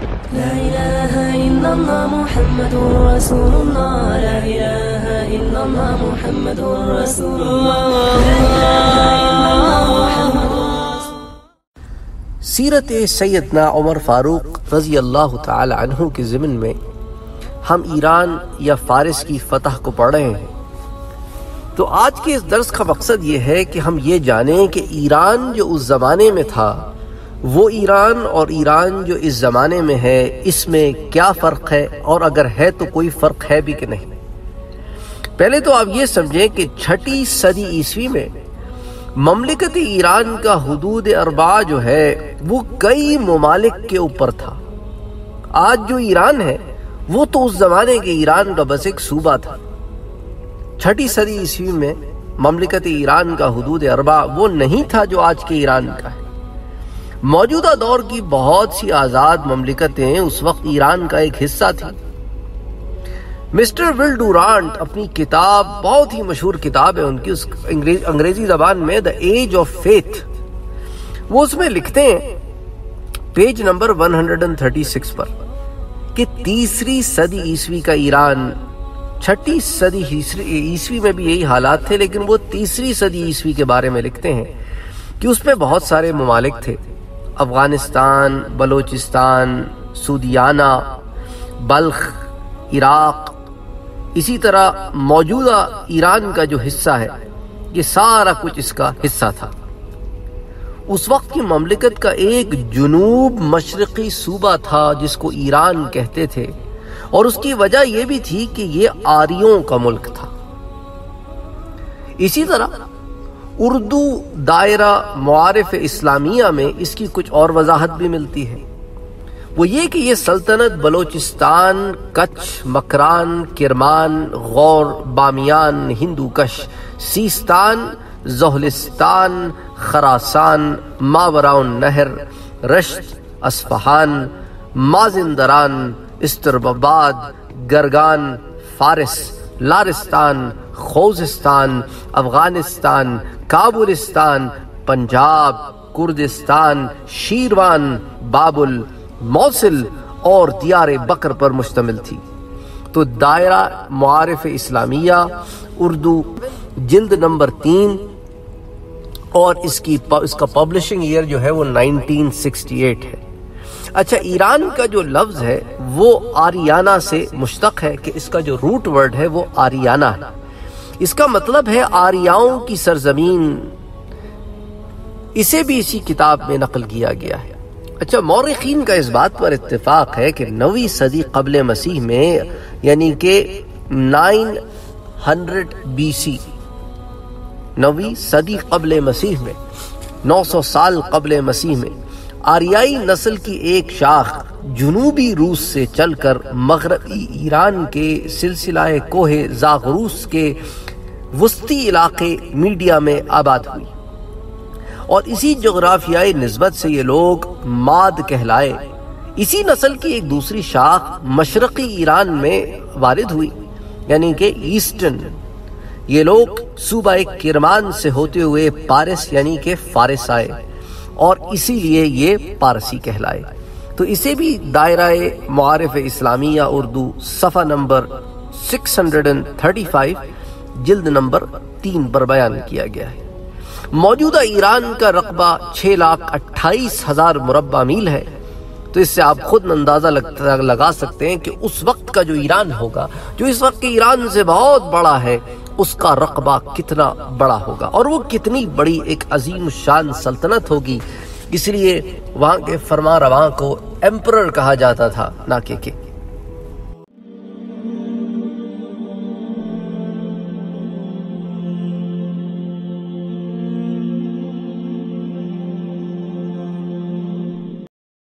لا إله إلا الله محمد رسول الله لا إله إلا الله محمد رسول الله لا إله إلا الله محمد سیرت سیدنا عمر فاروق رضی اللہ تعالی عنہ کے ضمن میں ہم ایران یا فارس کی فتح کو پڑھ رہے ہیں۔ تو آج کے اس درس کا مقصد یہ ہے کہ ہم یہ جانیں کہ ایران جو اس زمانے میں تھا وہ ایران اور ایران جو اس زمانے میں ہے اس میں کیا فرق ہے، اور اگر ہے تو کوئی فرق ہے بھی کہ نہیں۔ پہلے تو آپ یہ سمجھیں کہ 6 صدی عیسوی میں مملکت ایران کا حدود اربع جو ہے وہ کئی ممالک کے اوپر تھا۔ آج جو ایران ہے وہ تو اس زمانے کے ایران کا بس ایک صوبہ تھا۔ 6 صدی عیسوی میں مملکت ایران کا حدود اربع وہ نہیں تھا جو آج کے ایران کا ہے۔ موجودہ دور کی بہت سی آزاد مملکتیں اس وقت ایران کا ایک حصہ تھیں۔ مسٹر ول ڈورانٹ اپنی کتاب، بہت ہی مشہور کتاب ہے ان کی، اس انگریزی زبان میں دا ایج آف فیتھ، وہ اس میں لکھتے ہیں پیج نمبر 136 پر کہ 3 صدی عیسوی کا ایران، 6 صدی عیسوی میں بھی یہی حالات تھے، لیکن وہ 3 صدی عیسوی کے بارے میں لکھتے ہیں کہ اس میں بہت سارے ممالک تھے، افغانستان، بلوچستان، سودیانہ، بلخ، عراق، اسی طرح موجودہ ایران کا جو حصہ ہے یہ سارا کچھ اس کا حصہ تھا۔ اس وقت کی مملکت کا ایک جنوب مشرقی صوبہ تھا جس کو ایران کہتے تھے، اور اس کی وجہ یہ بھی تھی کہ یہ آریوں کا ملک تھا۔ اسی طرح اردو دائرہ معارف اسلامیہ میں اس کی کچھ اور وضاحت بھی ملتی ہے، وہ یہ کہ یہ سلطنت بلوچستان، کچھ، مکران، کرمان، غور، بامیان، ہندوکش، سیستان، زہلستان، خراسان، ماوراء النہر، Rasht, Isfahan, Mazandaran, Astarabad, Gorgan, Fars, Larestan, Khuzestan, Afghanistan, Kabulistan, Punjab, Kurdistan, Shirvan, بابل، موصل اور دیار بکر پر مشتمل تھی۔ تو دائرہ معارف اسلامیہ اردو جلد نمبر 3 اور اس کا پبلشنگ ایئر جو ہے وہ 1968 ہے۔ اچھا، ایران کا جو لفظ ہے وہ آریانہ سے مشتق ہے، کہ اس کا جو روٹ ورڈ ہے وہ آریانہ ہے، اس کا مطلب ہے آریاؤں کی سرزمین۔ اسے بھی اسی کتاب میں نقل کیا گیا ہے۔ اچھا، مورخین کا اس بات پر اتفاق ہے کہ 9ویں صدی قبل مسیح میں، یعنی کہ 900 BC، 9ویں صدی قبل مسیح میں، 900 سال قبل مسیح میں، آریائی نسل کی ایک شاخ جنوبی روس سے چل کر مغربی ایران کے سلسلہ کوہ زاغروس کے وسطی علاقے میڈیا میں آباد ہوئی، اور اسی جغرافیائی نسبت سے یہ لوگ ماد کہلائے۔ اسی نسل کی ایک دوسری شاخ مشرقی ایران میں وارد ہوئی، یعنی کہ ایسٹرن۔ یہ لوگ صوبہ کرمان سے ہوتے ہوئے پارس یعنی کہ فارس آئے، اور اسی لیے یہ پارسی کہلائے۔ تو اسے بھی دائرہ معارف اسلامیہ اردو صفحہ نمبر 635 جلد نمبر 3 پر بیان کیا گیا ہے۔ موجودہ ایران کا رقبہ 6,28,000 مربع میل ہے، تو اس سے آپ خود اندازہ لگا سکتے ہیں کہ اس وقت کا جو ایران ہوگا، جو اس وقت کے ایران سے بہت بڑا ہے، اس کا رقبہ کتنا بڑا ہوگا، اور وہ کتنی بڑی ایک عظیم الشان سلطنت ہوگی۔ اس لیے وہاں کے فرما رواں کو ایمپرر کہا جاتا تھا، نہ کہ